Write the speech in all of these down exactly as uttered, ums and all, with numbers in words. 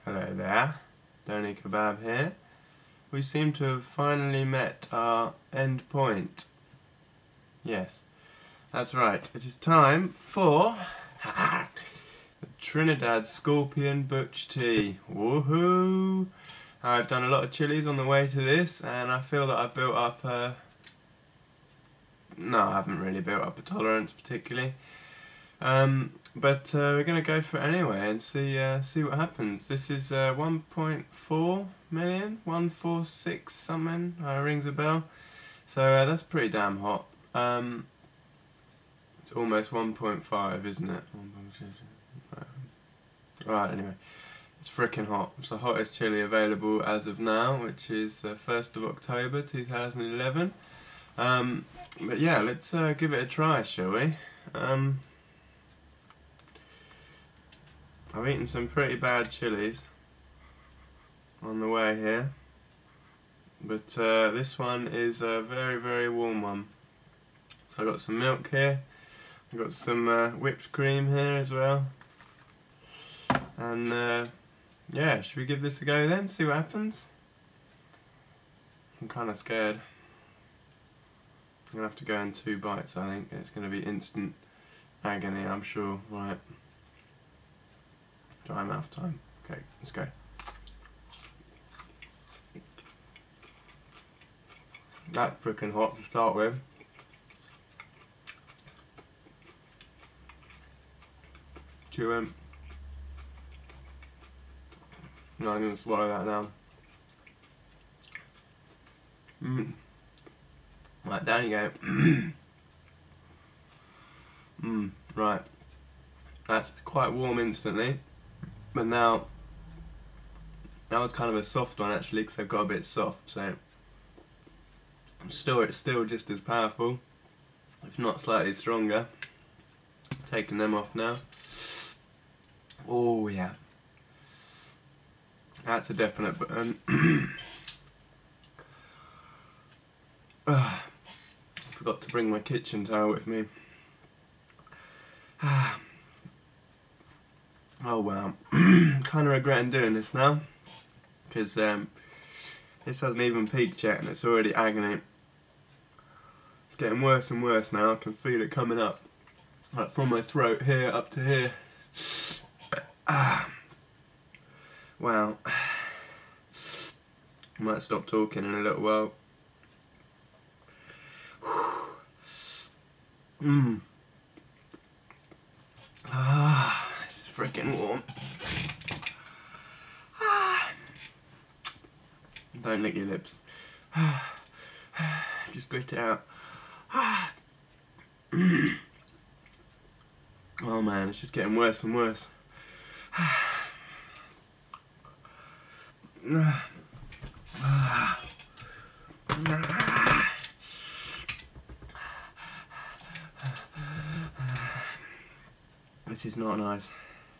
Hello there, Donny Kebab here. We seem to have finally met our end point. Yes, that's right. It is time for the Trinidad Scorpion Butch Tea. Woohoo! I've done a lot of chilies on the way to this, and I feel that I've built up a... No, I haven't really built up a tolerance particularly. Um, but uh, we're going to go for it anyway and see uh, see what happens. This is uh, one point four million, one forty-six something, uh, rings a bell. So uh, that's pretty damn hot. Um, it's almost one point five, isn't it? Right, anyway. It's frickin' hot. It's the hottest chili available as of now, which is the first of October two thousand eleven. Um, but yeah, let's uh, give it a try, shall we? Um, I've eaten some pretty bad chilies on the way here, but uh, this one is a very very warm one. So I've got some milk here, I've got some uh, whipped cream here as well, and uh, yeah, should we give this a go then, see what happens? I'm kind of scared. I'm going to have to go in two bites, I think. It's going to be instant agony, I'm sure. Right. Dry mouth time. Okay, let's go. That's freaking hot to start with. Chew in. No, I'm going to swallow that now. Mmm. Right, down you go. Mmm, right. That's quite warm instantly. But now, that was kind of a soft one actually, because they've got a bit soft, so still, it's still just as powerful, if not slightly stronger. Taking them off now. Oh yeah, that's a definite burn. I forgot to bring my kitchen towel with me. Oh wow, kind of regretting doing this now, because um, this hasn't even peaked yet and it's already agony. It's getting worse and worse now. I can feel it coming up, like from my throat here up to here. Ah. Wow. I might stop talking in a little while. Mmm. Ah. Freaking warm. Ah. Don't lick your lips. Just grit it out. Ah. Oh man, it's just getting worse and worse. This is not nice.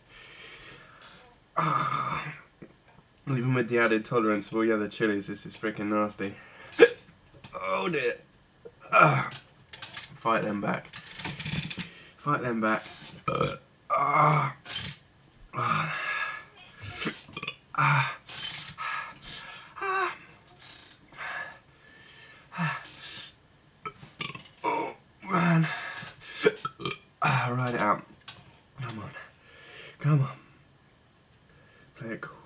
Ah. Even with the added tolerance of all the other chilies, this is freaking nasty. Oh dear. Ah. Fight them back. Fight them back. Ah. Ah. Ah. Oh man. Ah, ride it out. Come on. Come on. Play it cool.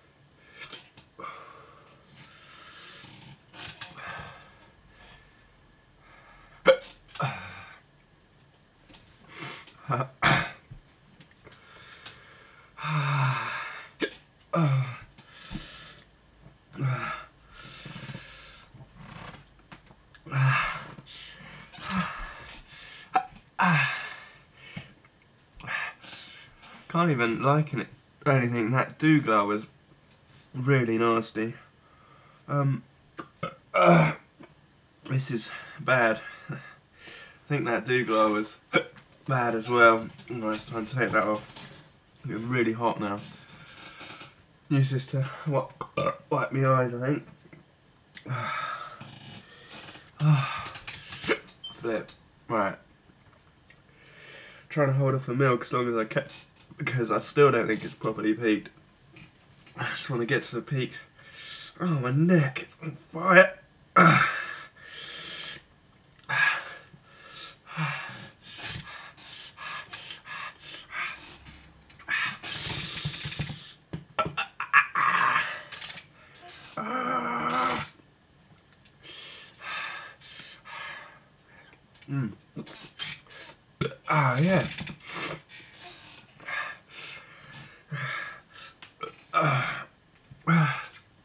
Can't even liken it or anything. That douglas was really nasty. Um, uh, this is bad. I think that douglas was bad as well. Nice, time to take that off. It's really hot now. Use this to wipe, wipe my eyes, I think. Flip. Right. Trying to hold off the milk as long as I can, because I still don't think it's properly peaked. I just want to get to the peak. Oh, my neck, it's on fire. Ah. Mm. Ah, yeah. Ah. Ah.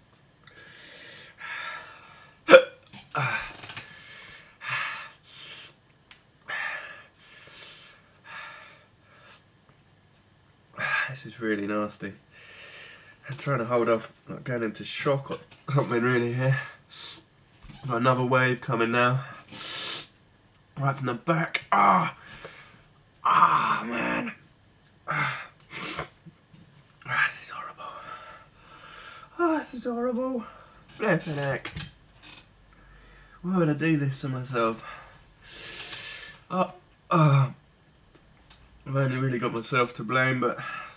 This is really nasty. I'm trying to hold off not going into shock or something really here. Got another wave coming now. Right from the back. Ah! Ah, man! Ah. Ah, this is horrible. Ah, this is horrible. Flippin' heck. Why would I do this to myself? Oh, oh. I've only really got myself to blame, but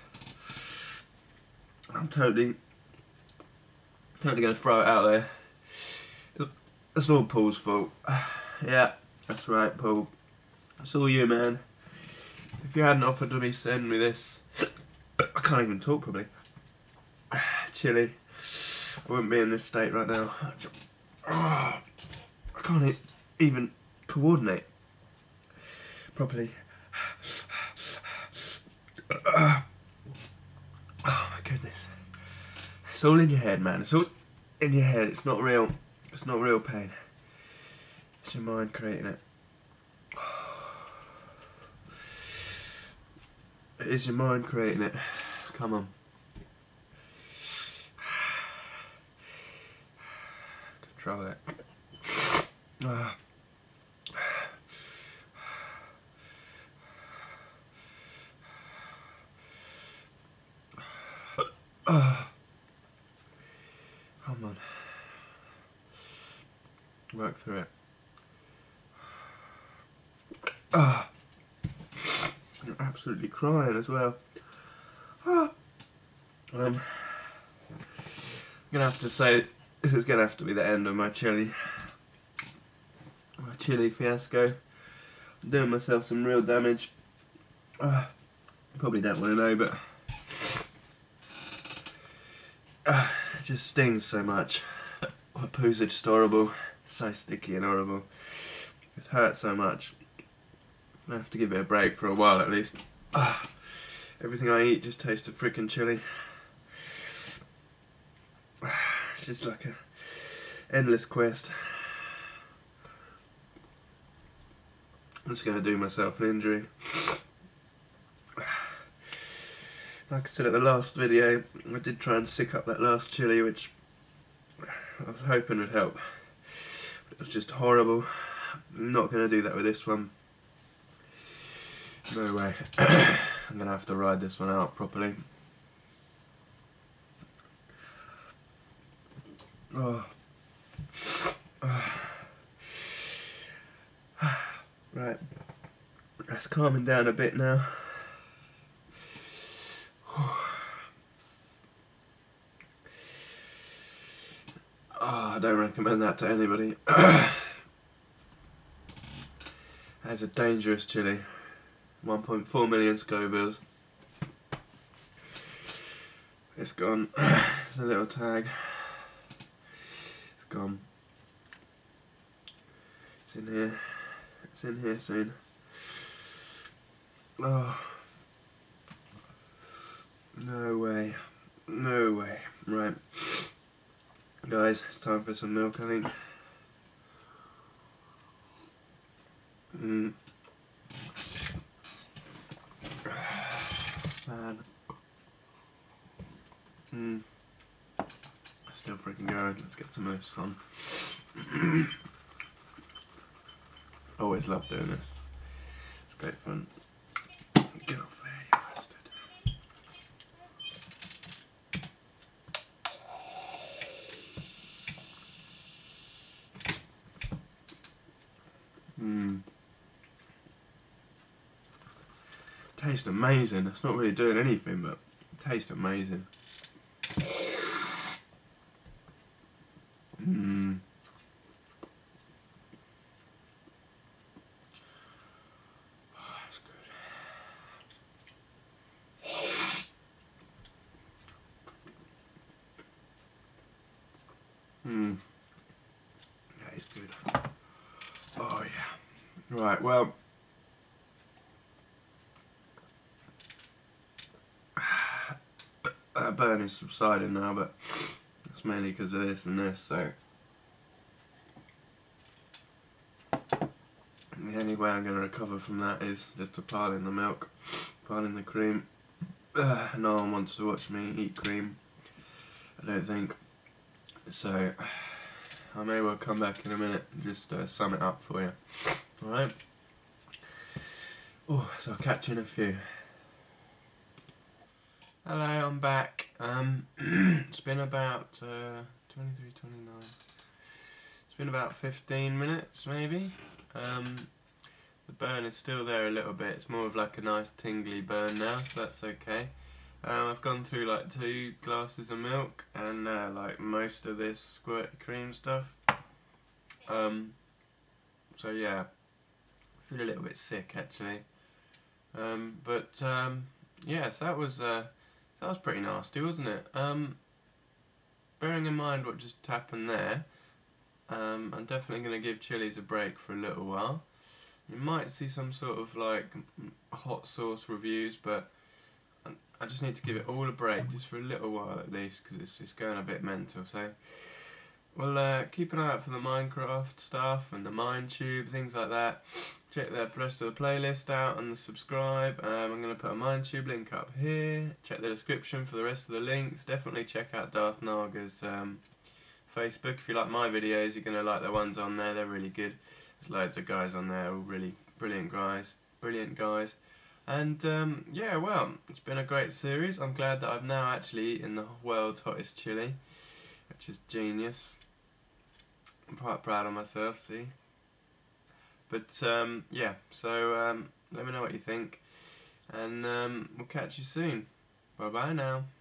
I'm totally, totally going to throw it out there. It's all Paul's fault. Yeah, that's right, Paul. It's all you, man. If you hadn't offered to me send me this, I can't even talk probably. Chili. I wouldn't be in this state right now. I can't e even coordinate properly. Oh my goodness. It's all in your head, man. It's all in your head. It's not real. It's not real pain. It's your mind creating it. It is your mind creating it. Come on. Control it. Ah. Ah. Come on. Work through it. Ah. I'm absolutely crying as well. Ah. Um, I'm gonna have to say this is gonna have to be the end of my chili, my chili fiasco. I'm doing myself some real damage. Uh, probably don't want to know, but uh, it just stings so much. My poos are just horrible, so sticky and horrible. It hurts so much. I have to give it a break for a while at least. Uh, everything I eat just tastes of frickin' chili. It's just like a endless quest. I'm just going to do myself an injury. Like I said at the last video, I did try and sick up that last chili, which I was hoping would help. But it was just horrible. I'm not going to do that with this one. No way. I'm going to have to ride this one out properly. Oh. Right. That's calming down a bit now. Oh, I don't recommend that to anybody. That's a dangerous chili. one point four million Scovilles. It's gone. There's a little tag. It's gone. It's in here. It's in here soon. Oh. No way. No way. Right. Guys, it's time for some milk, I think. Mm. Man. Mm. Still freaking going. Let's get some of this on. Always love doing this. It's great fun. Get off there, you bastard. Mmm. Tastes amazing. It's not really doing anything, but it tastes amazing. Right, well, that burn is subsiding now, but it's mainly because of this and this, so the only way I'm going to recover from that is just to pile in the milk, pile in the cream. Uh, no one wants to watch me eat cream, I don't think, so I may well come back in a minute and just uh, sum it up for you. Alright? Oh, so I'll catch you in a few. Hello, I'm back. Um, it's been about uh, twenty-three, twenty-nine. It's been about fifteen minutes, maybe. Um, the burn is still there a little bit. It's more of like a nice tingly burn now, so that's okay. Um, I've gone through like two glasses of milk and uh, like most of this squirty cream stuff. Um, so yeah, I feel a little bit sick actually. Um, but um, yes, that was uh, that was pretty nasty, wasn't it? Um, bearing in mind what just happened there, um, I'm definitely going to give chilies a break for a little while. You might see some sort of like hot sauce reviews, but I just need to give it all a break just for a little while at least, because it's just going a bit mental. So well, uh, keep an eye out for the Minecraft stuff and the Minetube, things like that. Check the rest of the playlist out and the subscribe. Um, I'm going to put a Minetube link up here. Check the description for the rest of the links. Definitely check out Darth Naga's um, Facebook. If you like my videos, you're going to like the ones on there. They're really good. There's loads of guys on there, all really brilliant guys. Brilliant guys. And um, yeah, well, it's been a great series. I'm glad that I've now actually eaten the world's hottest chili, which is genius. I'm quite proud of myself, see. But um, yeah, so um, let me know what you think, and um, we'll catch you soon. Bye bye now.